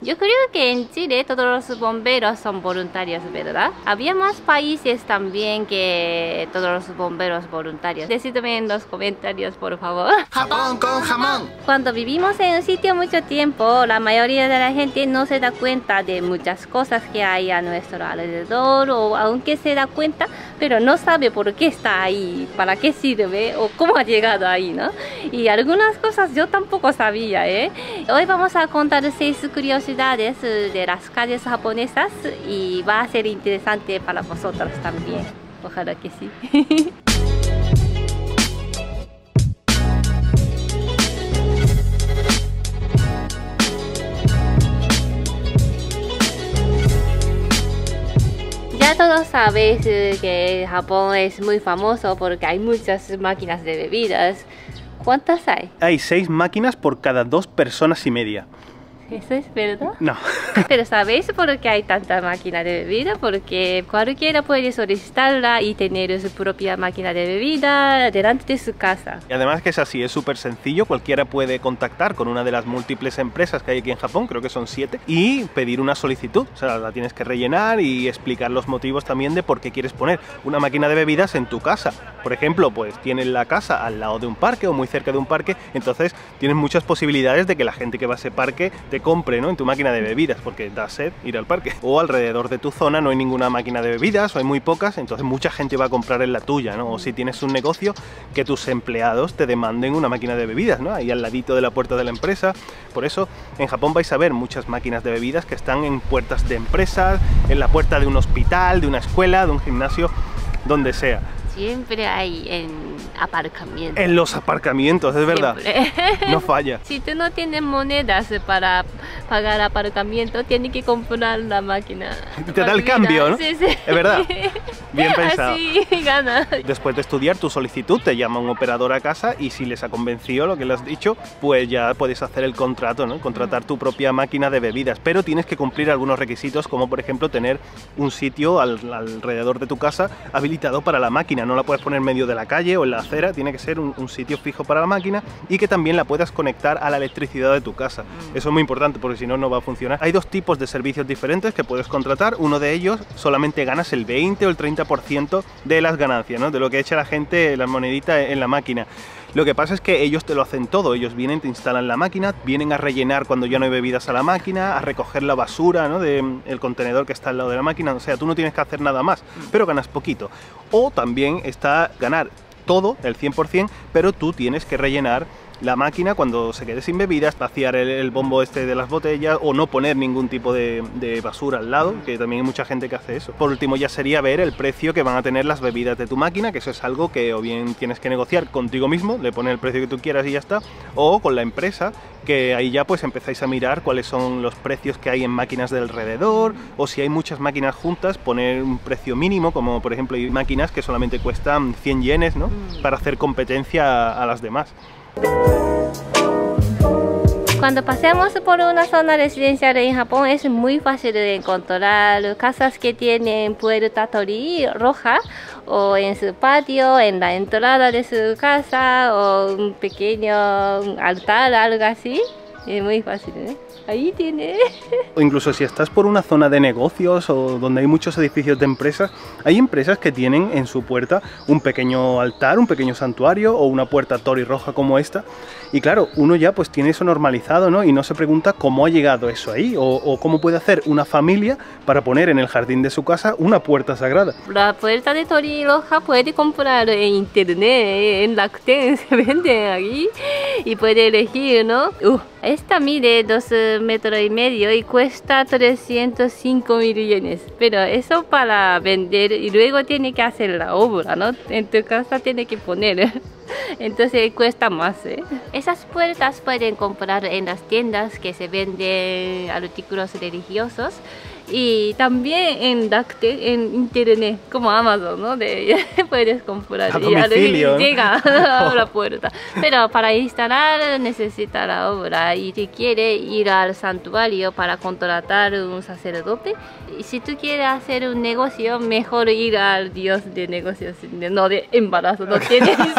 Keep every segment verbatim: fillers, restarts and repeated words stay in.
Yo creo que en Chile todos los bomberos son voluntarios, ¿verdad? Había más países también que todos los bomberos voluntarios. Decidme en los comentarios, por favor. Japón con jamón. Cuando vivimos en un sitio mucho tiempo, la mayoría de la gente no se da cuenta de muchas cosas que hay a nuestro alrededor, o aunque se da cuenta, pero no sabe por qué está ahí, para qué sirve o cómo ha llegado ahí, ¿no? Y algunas cosas yo tampoco sabía, ¿eh? Hoy vamos a contar seis curiosidades de las calles japonesas y va a ser interesante para vosotros también. Ojalá que sí. Ya todos sabéis que Japón es muy famoso porque hay muchas máquinas de bebidas. ¿Cuántas hay? Hay seis máquinas por cada dos personas y media. ¿Eso es verdad? No. Pero ¿sabéis por qué hay tanta máquina de bebida? Porque cualquiera puede solicitarla y tener su propia máquina de bebida delante de su casa. Y además que es así, es súper sencillo, cualquiera puede contactar con una de las múltiples empresas que hay aquí en Japón, creo que son siete, y pedir una solicitud. O sea, la tienes que rellenar y explicar los motivos también de por qué quieres poner una máquina de bebidas en tu casa. Por ejemplo, pues tienes la casa al lado de un parque o muy cerca de un parque, entonces tienes muchas posibilidades de que la gente que va a ese parque te compre, ¿no?, en tu máquina de bebidas, porque da sed ir al parque. O alrededor de tu zona no hay ninguna máquina de bebidas o hay muy pocas, entonces mucha gente va a comprar en la tuya, ¿no? O si tienes un negocio, que tus empleados te demanden una máquina de bebidas, ¿no?, ahí al ladito de la puerta de la empresa. Por eso en Japón vais a ver muchas máquinas de bebidas que están en puertas de empresas, en la puerta de un hospital, de una escuela, de un gimnasio, donde sea. Siempre hay en aparcamientos. En los aparcamientos, es verdad. No falla. Si tú no tienes monedas para pagar aparcamiento, tienes que comprar la máquina. Te da el cambio, ¿no? Sí, sí. Es verdad. Bien pensado. Así gana. Después de estudiar tu solicitud, te llama un operador a casa y si les ha convencido lo que le has dicho, pues ya puedes hacer el contrato, ¿no? Contratar tu propia máquina de bebidas. Pero tienes que cumplir algunos requisitos, como por ejemplo tener un sitio al, alrededor de tu casa habilitado para la máquina. No la puedes poner en medio de la calle o en la acera, tiene que ser un, un sitio fijo para la máquina y que también la puedas conectar a la electricidad de tu casa. Eso es muy importante porque si no, no va a funcionar. Hay dos tipos de servicios diferentes que puedes contratar. Uno de ellos solamente ganas el veinte o el treinta por ciento de las ganancias, ¿no?, de lo que echa la gente, las moneditas en la máquina. Lo que pasa es que ellos te lo hacen todo, ellos vienen, te instalan la máquina, vienen a rellenar cuando ya no hay bebidas a la máquina, a recoger la basura, ¿no?, del contenedor que está al lado de la máquina, o sea, tú no tienes que hacer nada más, pero ganas poquito. O también está ganar todo, el cien por cien, pero tú tienes que rellenar la máquina cuando se quede sin bebidas, vaciar el, el bombo este de las botellas o no poner ningún tipo de, de basura al lado, que también hay mucha gente que hace eso. Por último ya sería ver el precio que van a tener las bebidas de tu máquina, que eso es algo que o bien tienes que negociar contigo mismo, le pones el precio que tú quieras y ya está, o con la empresa, que ahí ya pues empezáis a mirar cuáles son los precios que hay en máquinas de alrededor, o si hay muchas máquinas juntas, poner un precio mínimo, como por ejemplo hay máquinas que solamente cuestan cien yenes, ¿no?, para hacer competencia a, a las demás. Cuando paseamos por una zona residencial en Japón es muy fácil de encontrar casas que tienen puerta tori roja o en su patio, en la entrada de su casa o un pequeño altar, algo así. Es muy fácil, ¿eh? Ahí tiene. O incluso si estás por una zona de negocios o donde hay muchos edificios de empresas, hay empresas que tienen en su puerta un pequeño altar, un pequeño santuario o una puerta tori roja como esta. Y claro, uno ya pues tiene eso normalizado, ¿no? Y no se pregunta cómo ha llegado eso ahí o, o cómo puede hacer una familia para poner en el jardín de su casa una puerta sagrada. La puerta de tori roja puede comprar en internet, en Rakuten se vende ahí y puede elegir, ¿no? Uh, esta mide dos metros y medio y cuesta trescientos cinco mil yenes, pero eso para vender y luego tiene que hacer la obra, ¿no? En tu casa tiene que poner. Entonces cuesta más, ¿eh? Esas puertas pueden comprar en las tiendas que se venden artículos religiosos y también en Rakuten, en internet, como Amazon, ¿no? De, puedes comprar a y ya domicilio, llega ¿no? a la puerta. Pero para instalar necesita la obra y si quiere ir al santuario para contratar un sacerdote. Y si tú quieres hacer un negocio, mejor ir al dios de negocios, no de embarazo, no tiene sentido.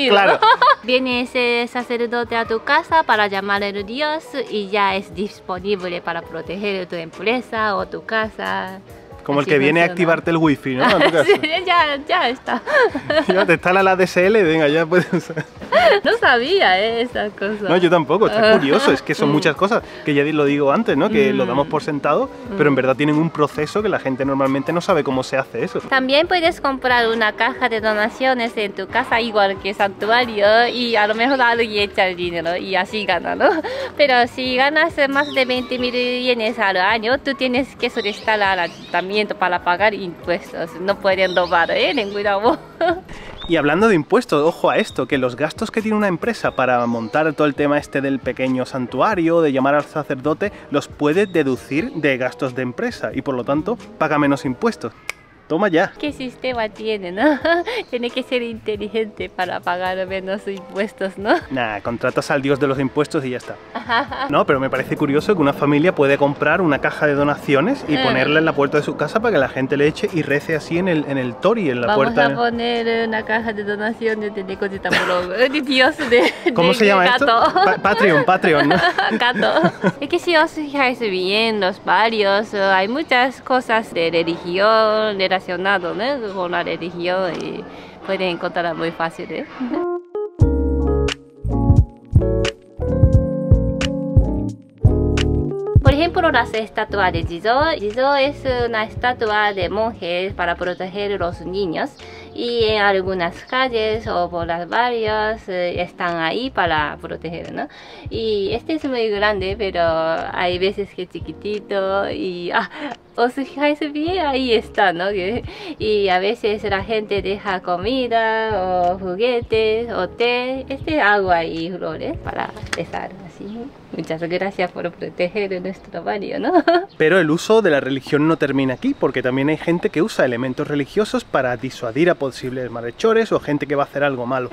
Claro. Viene ese sacerdote a tu casa para llamar al Dios y ya es disponible para proteger tu empresa o tu casa. Como Así el que viene a funciona. activarte el wifi, ¿no? A tu casa. Sí, ya, ya está. Ya te instala la D S L, venga, ya puedes usar. No sabía eh, esas cosas. No, yo tampoco, está curioso, es que son muchas cosas, que ya lo digo antes, ¿no? Que lo damos por sentado, pero en verdad tienen un proceso que la gente normalmente no sabe cómo se hace eso. También puedes comprar una caja de donaciones en tu casa igual que santuario y a lo mejor alguien echa el dinero y así gana, ¿no? Pero si ganas más de veinte mil yenes al año, tú tienes que solicitar al ayuntamiento para pagar impuestos. No pueden robar, ¿eh? Ten cuidado. Y hablando de impuestos, ojo a esto, que los gastos que tiene una empresa para montar todo el tema este del pequeño santuario, de llamar al sacerdote, los puede deducir de gastos de empresa y por lo tanto paga menos impuestos. Toma ya. ¿Qué sistema tiene, no? Tiene que ser inteligente para pagar menos impuestos, ¿no? Nah, contratas al dios de los impuestos y ya está. No, pero me parece curioso que una familia puede comprar una caja de donaciones y ponerla en la puerta de su casa para que la gente le eche y rece así en el, en el tori, en la Vamos puerta. a poner una caja de donaciones de Nekojita Blog. De Dios de, ¿Cómo de se llama gato. esto? Pa Patreon, Patreon, ¿no? Gato. Es que si os fijáis bien, los barrios, eh, hay muchas cosas de religión relacionadas, ¿no? Con la religión y pueden encontrarla muy fácil, ¿eh? Por ejemplo, las estatuas de Jizo. Jizo es una estatua de monjes para proteger a los niños y en algunas calles o por las barrios eh, están ahí para proteger, ¿no? Y este es muy grande, pero hay veces que es chiquitito y ah, os fijáis bien, ahí está, ¿no? Y a veces la gente deja comida o juguetes o té, este agua y flores para rezar así. Muchas gracias por proteger nuestro barrio, ¿no? Pero el uso de la religión no termina aquí, porque también hay gente que usa elementos religiosos para disuadir a posibles malhechores o gente que va a hacer algo malo.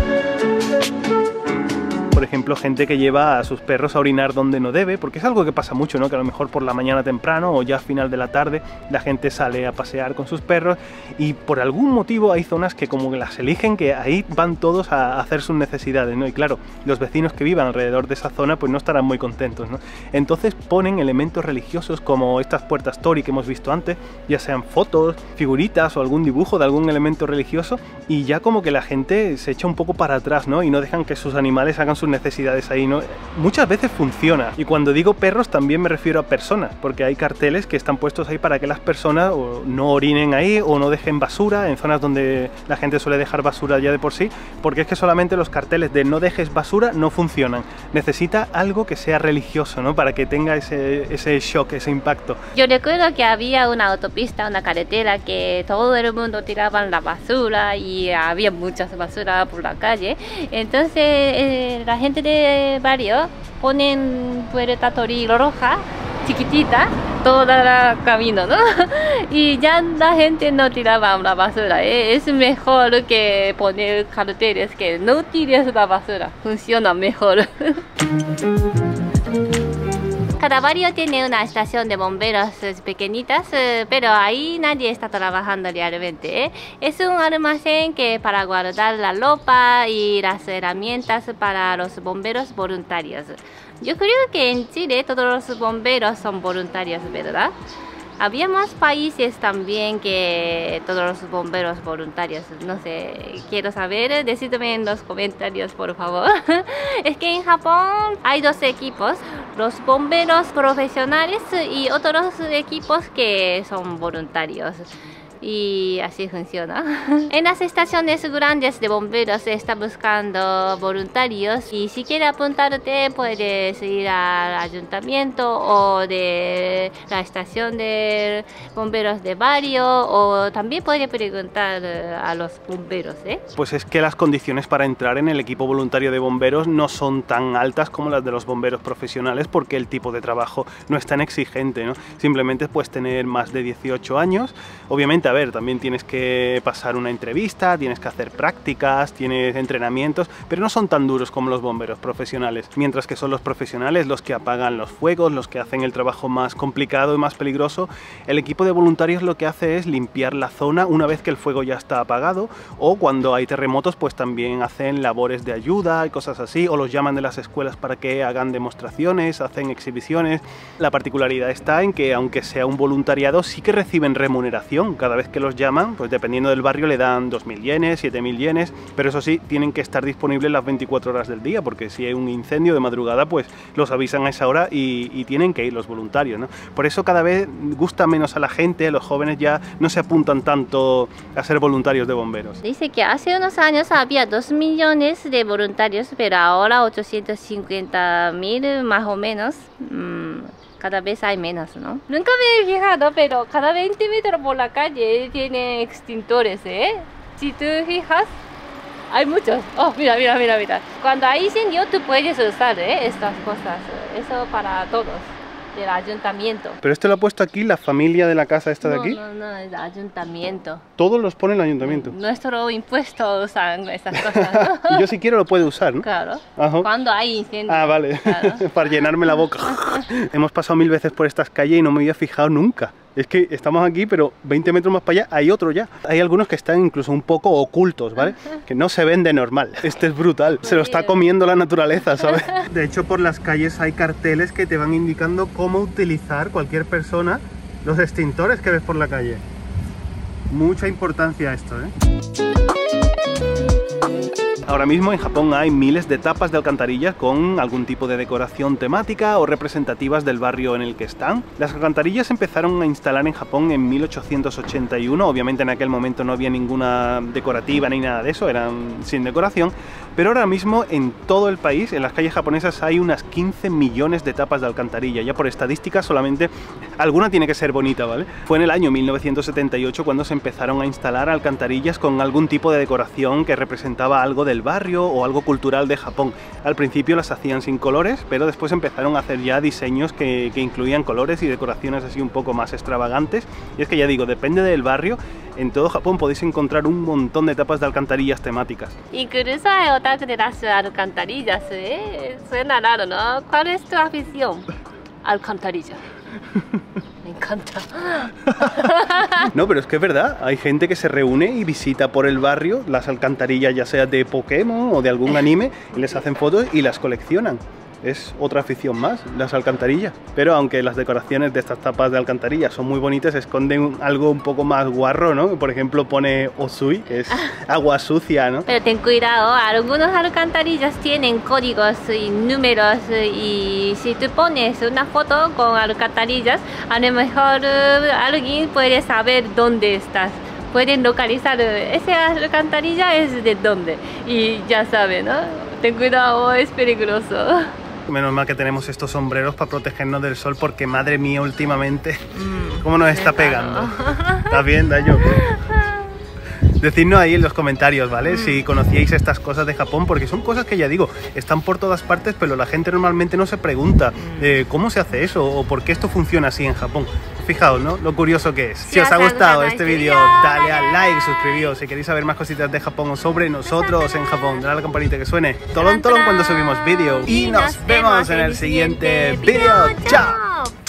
Por ejemplo, gente que lleva a sus perros a orinar donde no debe, porque es algo que pasa mucho, ¿no? Que a lo mejor por la mañana temprano o ya a final de la tarde la gente sale a pasear con sus perros y por algún motivo hay zonas que como que las eligen, que ahí van todos a hacer sus necesidades, ¿no? Y claro, los vecinos que vivan alrededor de esa zona pues no estarán muy contentos, ¿no? Entonces ponen elementos religiosos como estas puertas tori que hemos visto antes, ya sean fotos, figuritas o algún dibujo de algún elemento religioso, y ya como que la gente se echa un poco para atrás, ¿no? Y no dejan que sus animales hagan sus necesidades ahí, ¿no? Muchas veces funciona, y cuando digo perros también me refiero a personas, porque hay carteles que están puestos ahí para que las personas o no orinen ahí o no dejen basura en zonas donde la gente suele dejar basura ya de por sí, porque es que solamente los carteles de no dejes basura no funcionan. Necesita algo que sea religioso, ¿no? Para que tenga ese, ese shock, ese impacto. Yo recuerdo que había una autopista, una carretera que todo el mundo tiraba la basura y había muchas basura por la calle. Entonces eh, la gente de barrio ponen puerta tori roja chiquitita todo el camino, ¿no? Y ya la gente no tiraba la basura, ¿eh? Es mejor que poner carteles que no tires la basura, funciona mejor. Cada barrio tiene una estación de bomberos pequeñitas, pero ahí nadie está trabajando realmente, ¿eh? Es un almacén que para guardar la ropa y las herramientas para los bomberos voluntarios. Yo creo que en Chile todos los bomberos son voluntarios, ¿verdad? Había más países también que todos los bomberos voluntarios. No sé, quiero saber, decidme en los comentarios, por favor. Es que en Japón hay dos equipos, los bomberos profesionales y otros equipos que son voluntarios. Y así funciona. En las estaciones grandes de bomberos se está buscando voluntarios y si quieres apuntarte puedes ir al ayuntamiento o de la estación de bomberos de barrio o también puedes preguntar a los bomberos, ¿eh? Pues es que las condiciones para entrar en el equipo voluntario de bomberos no son tan altas como las de los bomberos profesionales porque el tipo de trabajo no es tan exigente, ¿no? Simplemente puedes tener más de dieciocho años, obviamente a ver, también tienes que pasar una entrevista, tienes que hacer prácticas, tienes entrenamientos, pero no son tan duros como los bomberos profesionales, mientras que son los profesionales los que apagan los fuegos, los que hacen el trabajo más complicado y más peligroso. El equipo de voluntarios lo que hace es limpiar la zona una vez que el fuego ya está apagado, o cuando hay terremotos pues también hacen labores de ayuda y cosas así, o los llaman de las escuelas para que hagan demostraciones, hacen exhibiciones. La particularidad está en que aunque sea un voluntariado sí que reciben remuneración cada vez que los llaman, pues dependiendo del barrio le dan dos mil yenes, siete mil yenes, pero eso sí, tienen que estar disponibles las veinticuatro horas del día, porque si hay un incendio de madrugada pues los avisan a esa hora y, y tienen que ir los voluntarios, ¿no? Por eso cada vez gusta menos a la gente, los jóvenes ya no se apuntan tanto a ser voluntarios de bomberos. Dice que hace unos años había dos millones de voluntarios, pero ahora ochocientos cincuenta mil más o menos. Mm. Cada vez hay menos, ¿no? Nunca me he fijado, pero cada veinte metros por la calle tiene extintores, ¿eh? Si tú fijas, hay muchos. Oh, mira, mira, mira, mira. Cuando hay incendio, tú puedes usar, ¿eh? Estas cosas. Eso para todos, del ayuntamiento. Pero esto lo ha puesto aquí la familia de la casa esta de no, aquí. No, no, el ayuntamiento. Todos los pone el ayuntamiento. Nuestro impuesto usan esas cosas, ¿no? Y yo si quiero lo puedo usar, ¿no? Claro. Ajá. Cuando hay incendio. Ah, vale. Claro. Para llenarme la boca. Hemos pasado mil veces por estas calles y no me había fijado nunca. Es que estamos aquí, pero veinte metros más para allá hay otro ya. Hay algunos que están incluso un poco ocultos, ¿vale? Que no se ven de normal. Este es brutal. Se lo está comiendo la naturaleza, ¿sabes? De hecho, por las calles hay carteles que te van indicando cómo utilizar cualquier persona los extintores que ves por la calle. Mucha importancia esto, ¿eh? Ahora mismo en Japón hay miles de tapas de alcantarillas con algún tipo de decoración temática o representativas del barrio en el que están. Las alcantarillas empezaron a instalar en Japón en mil ochocientos ochenta y uno, obviamente en aquel momento no había ninguna decorativa ni nada de eso, eran sin decoración, pero ahora mismo en todo el país, en las calles japonesas hay unas quince millones de tapas de alcantarilla, ya por estadística solamente alguna tiene que ser bonita, ¿vale? Fue en el año mil novecientos setenta y ocho cuando se empezaron a instalar alcantarillas con algún tipo de decoración que representaba algo del barrio o algo cultural de Japón. Al principio las hacían sin colores, pero después empezaron a hacer ya diseños que, que incluían colores y decoraciones así un poco más extravagantes. Y es que ya digo, depende del barrio, en todo Japón podéis encontrar un montón de tapas de alcantarillas temáticas. Incluso hay otaku de las alcantarillas, ¿eh? Suena raro, ¿no? ¿Cuál es tu afición? Alcantarilla. Me encanta. No, pero es que es verdad, hay gente que se reúne y visita por el barrio las alcantarillas, ya sea de Pokémon o de algún anime, y les hacen fotos y las coleccionan. Es otra afición más, las alcantarillas. Pero aunque las decoraciones de estas tapas de alcantarillas son muy bonitas, esconden algo un poco más guarro, ¿no? Por ejemplo, pone Osui, que es agua sucia, ¿no? Pero ten cuidado, algunas alcantarillas tienen códigos y números, y si tú pones una foto con alcantarillas, a lo mejor uh, alguien puede saber dónde estás. Pueden localizar, esa alcantarilla es de dónde, y ya sabe, ¿no? Ten cuidado, es peligroso. Menos mal que tenemos estos sombreros para protegernos del sol, porque madre mía, últimamente, mm, ¿cómo nos está pegando? ¿Estás bien, Dayo? Decidnos ahí en los comentarios, ¿vale? Mm. Si conocíais estas cosas de Japón, porque son cosas que ya digo, están por todas partes, pero la gente normalmente no se pregunta eh, cómo se hace eso o por qué esto funciona así en Japón. Fijaos, ¿no? Lo curioso que es. Si os ha gustado este vídeo, dale al like, suscribíos. Si queréis saber más cositas de Japón o sobre nosotros en Japón, dale a la campanita que suene tolón tolón cuando subimos vídeo. Y nos vemos en el siguiente vídeo. ¡Chao!